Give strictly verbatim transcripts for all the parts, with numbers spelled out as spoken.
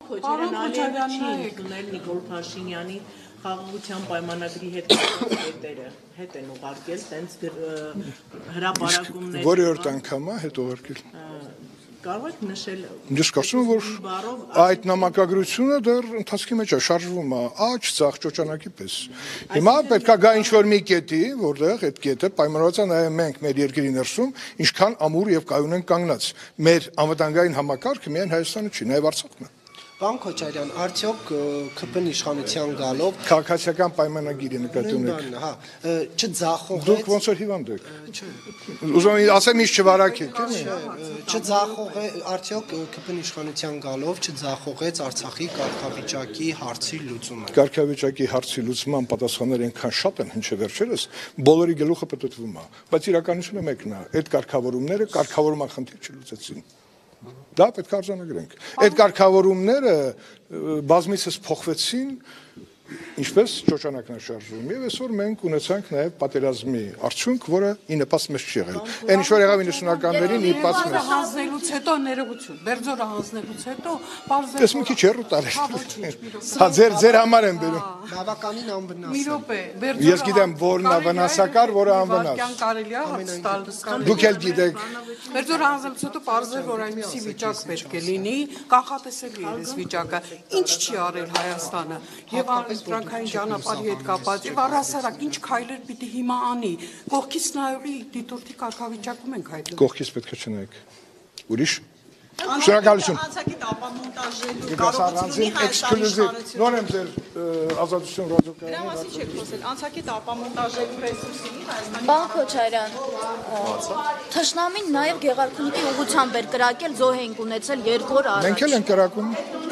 Քոչարյան Ալիևը չի ընդունել Նիկոլ Փաշինյանի խաղաղության պայմանագրի հետ կապված կետերը, հետ են ուղարկել, տենց հրապարակումներ։ Որի օրտ անգամ է հետ ուղարկել։ Կարող եք նշել։ Ես կարծում եմ, որ այդ նամակագրությունը դեռ ընթացքի մեջ է, շարժվում է, աջ ցախ ճոճանակի պես։ Հիմա պետք է գա ինչ-որ մի կետի, որտեղ այդ կետը պայմանավորված է նաև մենք մեր երկրի ներսում, ինչքան ամուր եւ կայուն են կանգնած։ Մեր անվտանգային համակարգը միայն Հայաստանը չի, նաև Արցախն է։ Պարոն Քոչարյան, արդյոք ՔՊ-ն իշխանության գալով քաղաքացիական պայմանագիրը նկատի ունեք։ Հա, չձախողեց։ Դուք ոնց որ հիվանդ եք։ Ուզում եմ ասեմ, ինչ չվարակեք, չձախողե, արդյոք ՔՊ-ն իշխանության գալով չձախողեց Արցախի կարգավիճակի հարցի լուծումը։ Կարգավիճակի հարցի լուծման պատասխանները այնքան շատ են, հնչե վերջերս, բոլորի գլուխը պտտվում է, բայց իրականությունը մեկն է, այդ կարգավորումները կարգավորման խնդիր չլուծեցին։ Դա պետք է արձանագրենք։ Այդ կարգավորումները բազմիցս փոխվեցին, ինչպես ճոճանակն է շարժվում, եւ այսօր մենք ունեցանք նաեւ պատերազմի արդյունք, որը ի նպաստ մեզ չի եղել։ Այն ինչ որ եղավ իննսունականներին ի նպաստ մեզ։ Հանձնելուց հետո ներողություն, Բերձորը հանձնելուց հետո բարձր։ Ես մի քիչ հեռու տարել։ Հա ձեր ձեր համար եմ բերում։ Բավականին անվնաս։ Մի րոպե, Ես գիտեմ որն է վնասակար, որը անվնաս։ Կյան կարելի է հստալ։ Դուք էլ գիտեք։ Բերձորը հանձնելուց հետո բարձր որ այնպեսի վիճակ պետք է լինի, կանխատեսելի է այս վիճակը։ Ինչ չի արել Հայաստանը եւ Ֆրանքային ճանապարհի հետ կապված եւ առհասարակ ինչ քայլեր պիտի հիմա անի կողքից նայողի դիտորդի կարգավիճակում ենք հայտնվում Կողքից պետք է չնայեք ուրիշ շնորհակալություն անցակիտ ապամոնտաժելու կարողությունի էքսկլյուզիվ նոր եմ ձեր ազատություն ռադիոկայանի դրա մասին չեք խոսել անցակիտ ապամոնտաժելու ռեսուրսի Հայաստանի Պարոն Քոչարյան Թշնամին նաև Գեղարքունիքի ուղղությամբ էր կրակել զոհ ենք ունեցել երկու օր առաջ Մենք էլ ենք կրակում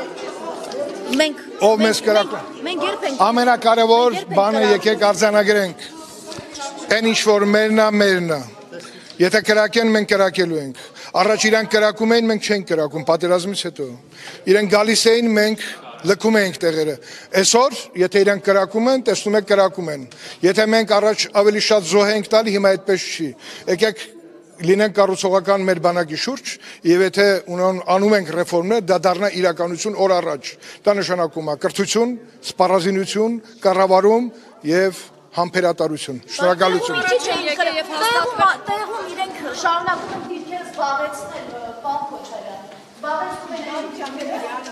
Մենք ով մեզ կրակում Մենք երբ ենք ամենակարևոր բանը եկեք արձանագրենք այն ինչ որ մերնա մերնա Եթե կրակեն մենք կրակելու ենք Առաջ իրանք կրակում էին մենք չենք կրակում պատերազմից հետո Իրենք գալիս էին մենք լքում ենք տեղերը Այսօր եթե իրանք կրակում են տեսնում եք կրակում են Եթե մենք առաջ ավելի շատ զոհ ենք տալի հիմա այդպես չի Եկեք լինենք կառուցողական մեր բանակի շուրջ եւ եթե անում ենք ռեֆորմներ դա դառնա իրականություն օր առաջ դա նշանակում է կրթություն, սպառազինություն, կառավարում եւ համբերատարություն շնորհակալություն Տեղում իրենք շարունակում են դիրքեր զբաղեցնել պարոն Քոչարյան զբաղեցնում են